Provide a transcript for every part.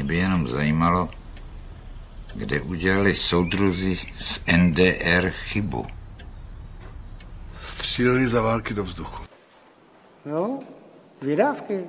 Mě by jenom zajímalo, kde udělali soudruzi z NDR chybu. Stříleli za války do vzduchu. No, vydávky.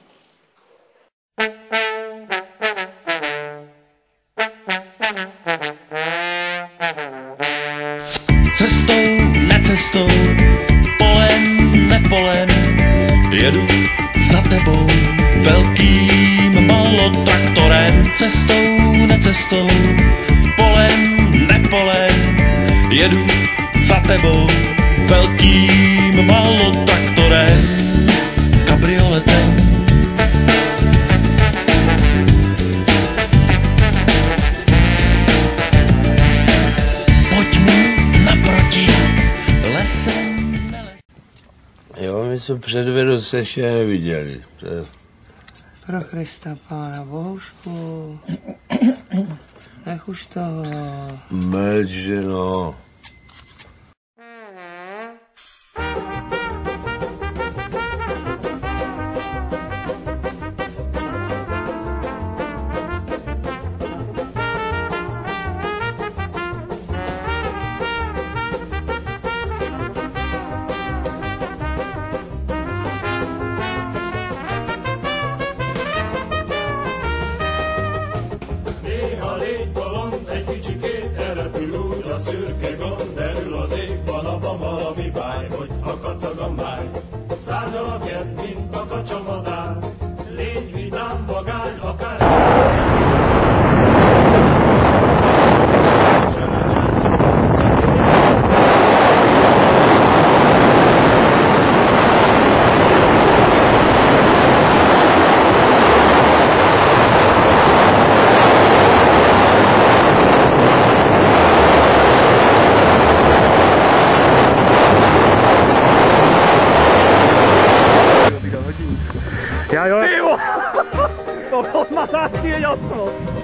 Cestou, necestou, polem, nepolem, jedu za tebou velkým malotraktorem. Cestou, necestou, polem, nepolem, jedu za tebou velkým malotraktorem, kabrioletem. Pojď mi naproti, lesem. Jo, my jsme předvedu se ještě neviděli. Pro Krista Pána Bohušku. Nech už toho. Mlče, no. Szürke gond derül az égban, abban valami báj, hogy ha kacag a máj. Szárnyal a kert, mint a kacsamadár, légy vidám, vagány, akár... Já jo. Ty jo! To byl smatátý, viděl jsem.